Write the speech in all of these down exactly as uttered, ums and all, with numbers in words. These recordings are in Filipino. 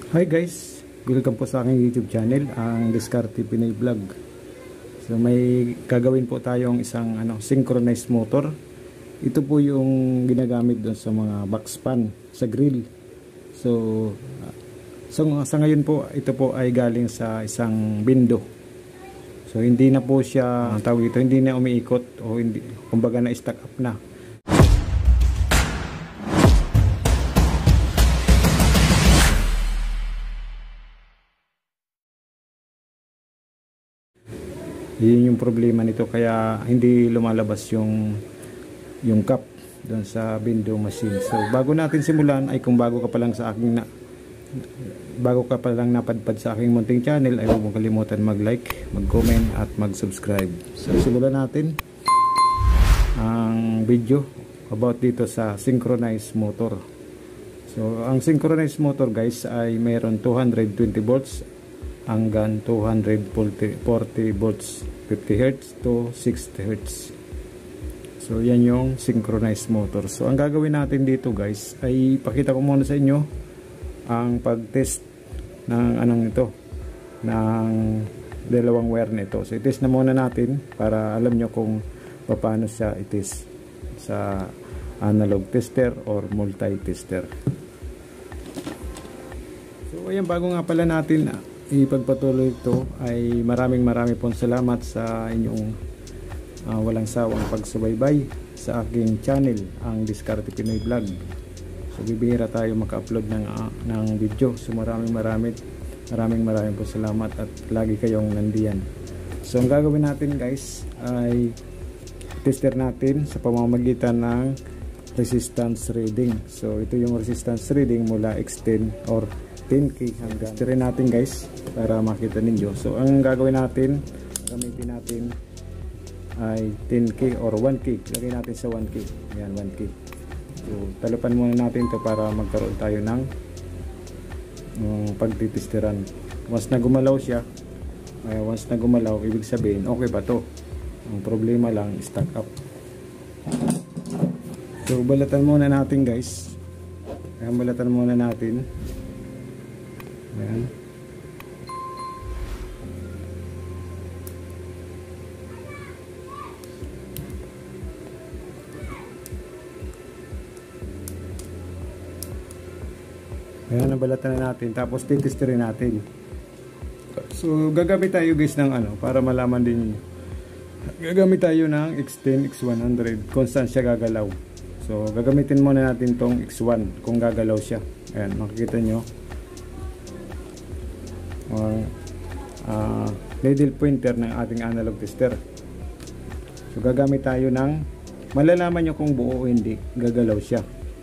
Hi guys, welcome po sa aking YouTube channel, ang Diskarte Pinoy Vlog. So may gagawin po tayong isang ano, synchronized motor. Ito po yung ginagamit doon sa mga box fan sa grill. So, so sa ngayon po, ito po ay galing sa isang bindo. So hindi na po siya, ang tawag ito, hindi na umiikot o hindi, kumbaga na stack up na. Yun yung problema nito, kaya hindi lumalabas yung yung cup doon sa window machine. So bago natin simulan, ay kung bago ka pa lang sa aking na, bago ka pa lang napadpad sa aking munting channel, ay huwag mong kalimutan mag-like, mag-comment at mag-subscribe. So simulan natin ang video about dito sa synchronized motor. So ang synchronized motor guys ay mayroon two hundred twenty volts hanggang two hundred forty volts, fifty hertz to sixty hertz. So yan yung synchronized motor. So ang gagawin natin dito guys ay pakita ko muna sa inyo ang pag-test ng anong ito, ng dalawang wire nito. So i-test na muna natin para alam nyo kung paano siya i-test sa analog tester or multi-tester. So ayan, bago nga pala natin ipagpatuloy ito, ay maraming maraming pong salamat sa inyong uh, walang sawang pagsubaybay sa aking channel, ang Diskarte Pinoy Vlog. So bibihira tayo maka-upload ng, uh, ng video. So maraming maraming maraming maraming po salamat at lagi kayong nandiyan. So ang gagawin natin guys ay tester natin sa pamamagitan ng resistance reading. So ito yung resistance reading mula X ten or ten K hanggang try natin guys para makita ninyo. So ang gagawin natin, gamitin natin ay ten K or one K. Lagay natin sa one K. Ayan, one K. So talupan muna natin to para magkaroon tayo ng um, pagtitesteran. Once na gumalaw siya, ay once na gumalaw, ibig sabihin okay pa to. Ang problema lang, stack up. So balatan muna natin guys. Ayan, balatan muna natin. Ayan. Ayan, nabalatan na natin. Tapos titesterin natin. So gagamit tayo guys ng ano, para malaman din. Gagamit tayo ng X ten, X one hundred kung saan siya gagalaw. So gagamitin muna natin tong X one kung gagalaw siya. Ayan, makikita nyo or uh, needle pointer ng ating analog tester. So gagamit tayo ng, malalaman nyo kung buo o hindi gagalaw siya.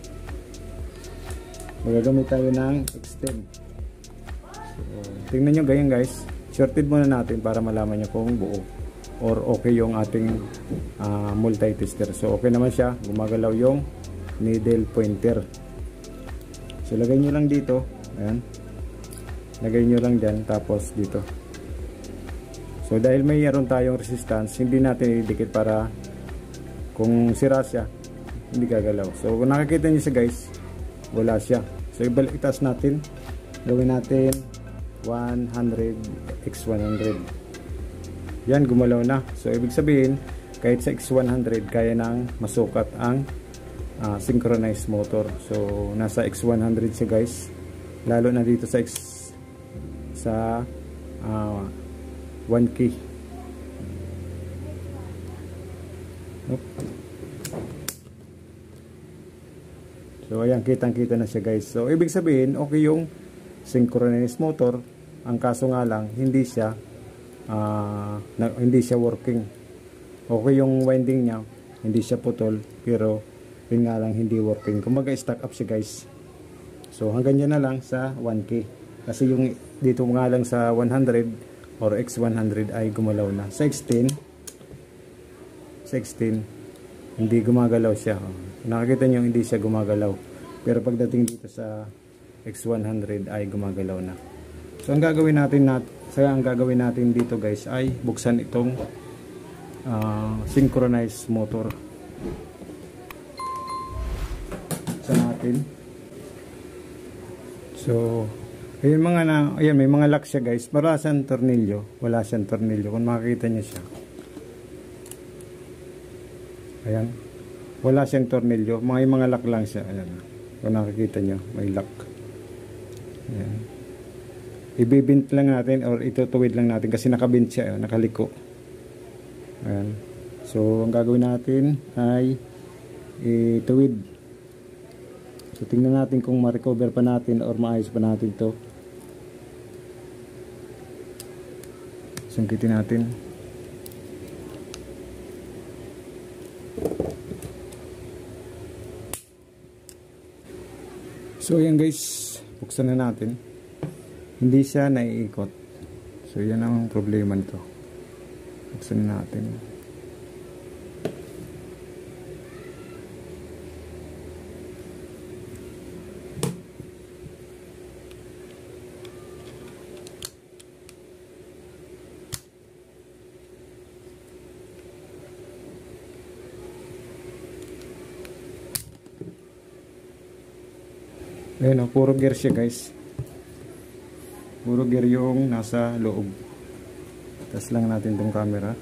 So gagamit tayo ng X ten. So tingnan nyo ganyan guys, shorted muna natin para malaman nyo kung buo or okay yung ating uh, multi-tester. So okay naman siya, gumagalaw yung needle pointer. So lagay nyo lang dito, ayan, lagay nyo lang dyan, tapos dito. So dahil mayroon tayong resistance, hindi natin idikit para kung sira siya, hindi gagalaw. So kung nakikita nyo siya guys, wala siya. So ibalik, itaas natin, gawin natin one hundred X one hundred. Yan, gumalaw na. So ibig sabihin, kahit sa X one hundred kaya nang masukat ang uh, synchronized motor. So nasa X one hundred siya guys, lalo na dito sa X sa uh, one K. Oops. So ayan, kitang kita na siya guys. So ibig sabihin okay yung synchronized motor. Ang kaso nga lang, hindi siya uh, na, hindi siya working. Okay yung winding niya, hindi siya putol, pero yun nga lang hindi working. Kumaga stack up siya guys. So hanggang dyan na lang sa one K. Kasi yung dito nga lang sa one hundred or X one hundred ay gumalaw na. Sa X ten, sa X ten hindi gumagalaw siya. Nakikita nyo hindi siya gumagalaw. Pero pagdating dito sa X one hundred ay gumagalaw na. So ang gagawin natin nat so, ang gagawin natin dito guys ay buksan itong uh, synchronized motor. Buksan natin. So Ayun mga na, ayun, may mga lock siya guys. Wala siyang tornilyo. Wala siyang tornilyo. Kung makikita niyo siya. Ayan. Wala siyang tornilyo. Mga mga lock lang siya. Ayan. Kung nakikita niyo, may lock. Ayan. Ibibint lang natin or itutuwid lang natin kasi nakabint siya. Ayan, nakaliko. Ayan. So, ang gagawin natin ay ituwid. So, tingnan natin kung ma-recover pa natin or maayos pa natin to. Sungkitin natin. So, ayan guys. Buksan na natin. Hindi siya naiikot. So, yan ang problema nito. Buksan na natin. Ayan o, puro gear siya guys. Puro gear yung nasa loob. Test lang natin tong camera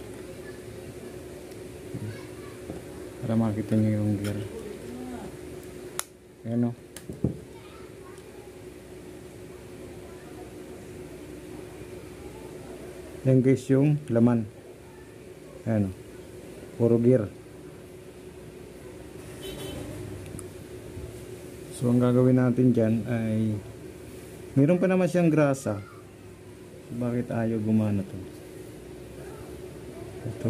para makita nyo yung gear. Ayan o. Ayan guys yung laman. Ayan o, puro gear. So ang gagawin natin dyan ay meron pa naman siyang grasa. So, bakit ayaw gumana to? Ito.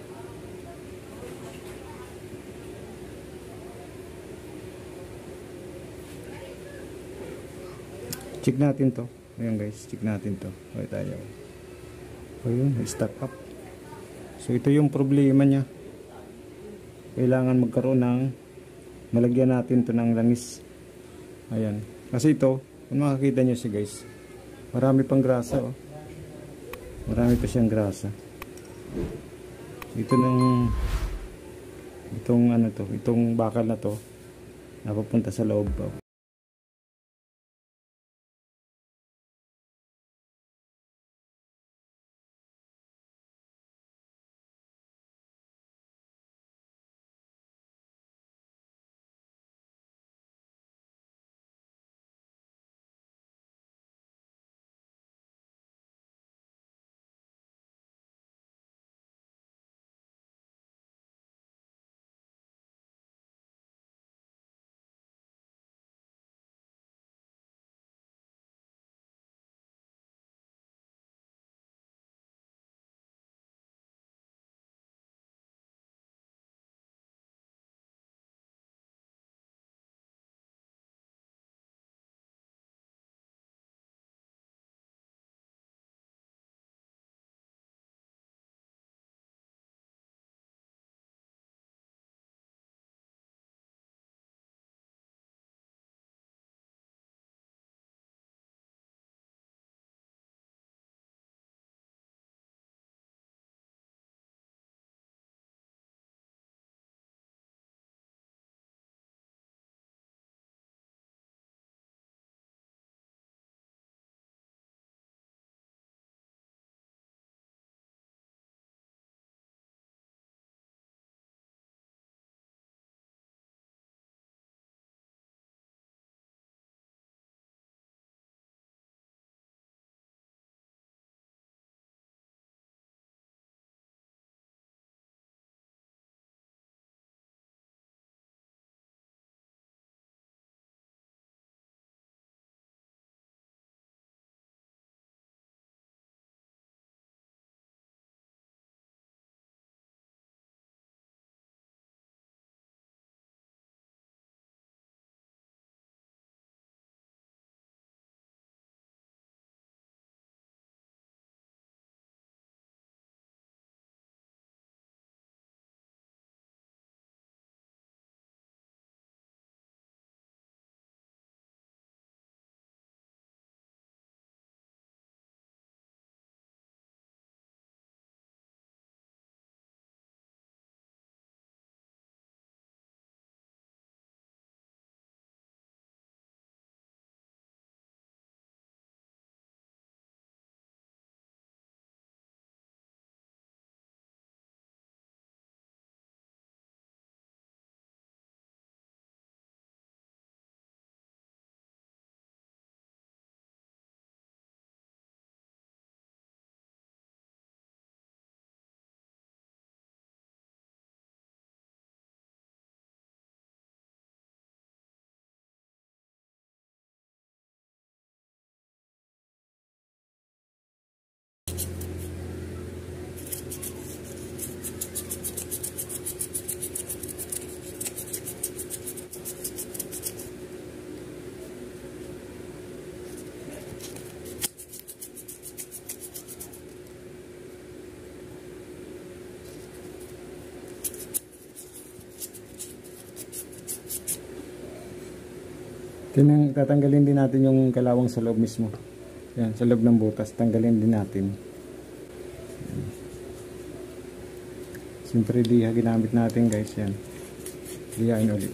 Check natin to. Ayan guys, check natin to. Bakit ayaw? Ayun, stuck up. So ito yung problema niya. Kailangan magkaroon ng malagyan natin to ng langis. Ayan. Kasi ito, kung makakita nyo siya guys, marami pang grasa oh. Marami pa siyang grasa. Ito ng itong ano to, itong bakal na to napapunta sa loob oh. Tinang, tatanggalin din natin yung kalawang sa loob mismo. Yan, sa loob ng butas, tanggalin din natin. Siyempre liha ginamit natin guys, yan. Lihain ulit.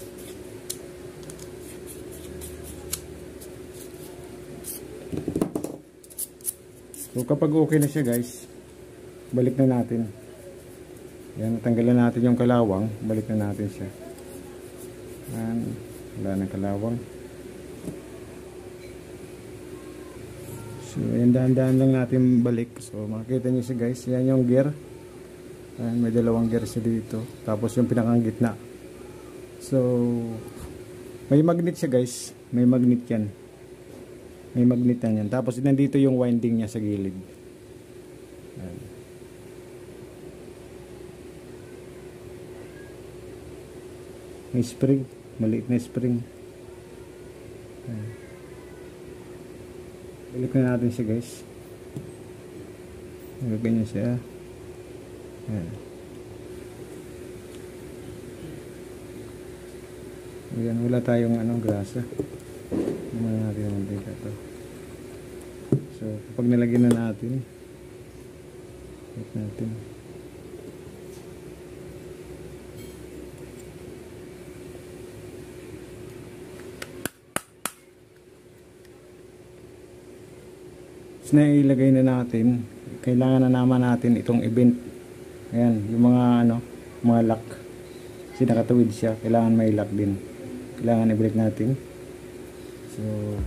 So kapag okay na siya guys, balik na natin. Yan, natanggalan natin yung kalawang, balik na natin siya. Yan, wala na kalawang. So yan, dahan-dahan lang natin balik. So makikita nyo siya guys, yan yung gear. Yan, may dalawang gear siya dito. Tapos yung pinakang gitna. So may magnet siya guys, may magnet yan. May magnet yan. Tapos nandito yung winding niya sa gilid. Yan. May spring, maliit na spring. Yan. Balik na natin siya guys. Ganyan siya. Yan. Ayan, wala tayong ano, grasa. Naman natin yung mantika to. So, kapag nilagyan na natin, wait natin. So, nailagay na natin, kailangan na naman natin itong event. Ayan, yung mga ano, mga lock. Kasi nakatuwid siya, kailangan may lock din. Kailangan i-break natin. So,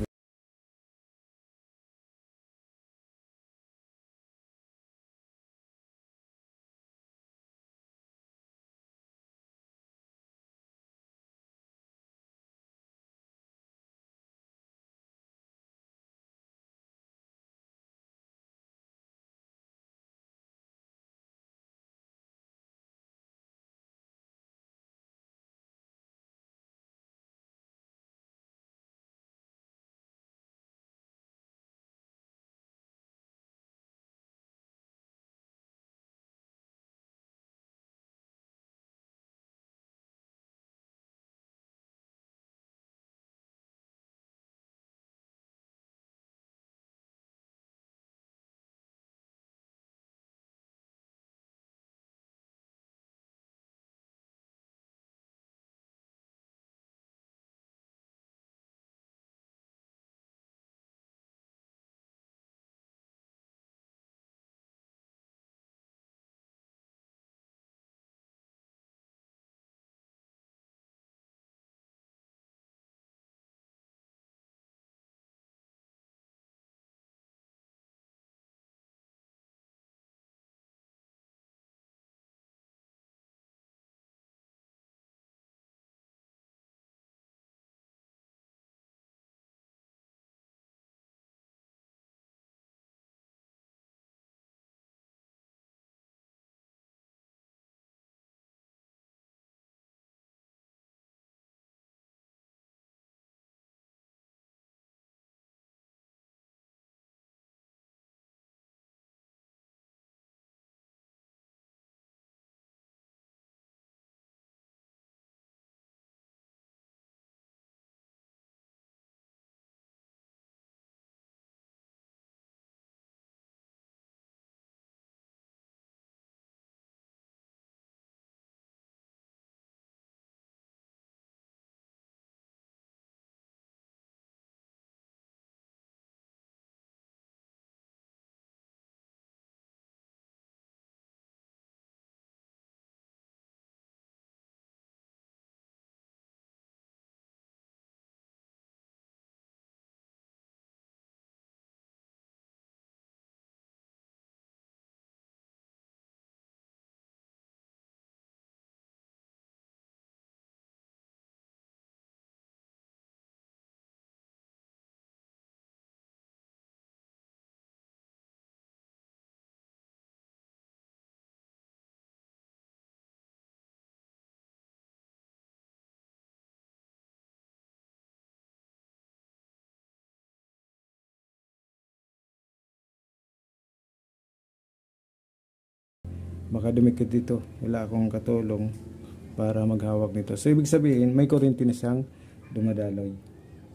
baka dumikit dito, wala akong katulong para maghawak nito. So ibig sabihin may kuryente na siyang dumadaloy.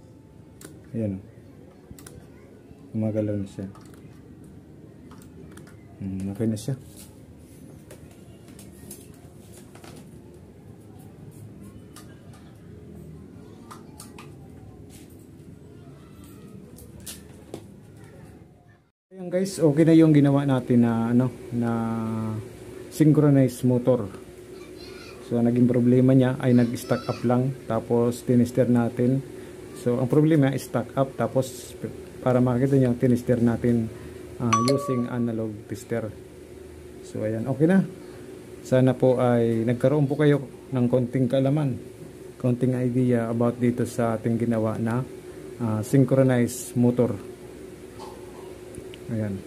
Ayan, gumagalaw na siya. Hmm, okay na siya. Ayan guys, okay na yung ginawa natin na ano, na synchronized motor. So naging problema niya ay nag-stack up lang, tapos tinister natin. So ang problema is stack up, tapos para makita niyo tinister natin uh, using analog tester. So ayan, okay na. Sana po ay nagkaroon po kayo ng konting kaalaman, konting idea about dito sa ating ginawa na uh, synchronized motor. Ayan.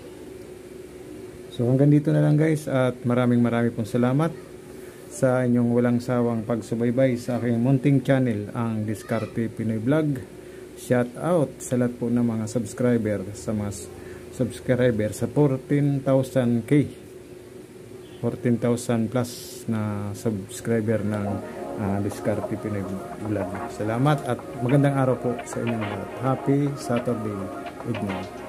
So hanggang dito na lang guys, at maraming maraming pong salamat sa inyong walang sawang pagsubaybay sa aking munting channel, ang Diskarte Pinoy Vlog. Shout out sa lahat po ng mga subscriber, sa mga subscriber sa fourteen thousand K, fourteen thousand plus na subscriber ng uh, Diskarte Pinoy Vlog. Salamat at magandang araw po sa inyong lahat. Happy Saturday evening.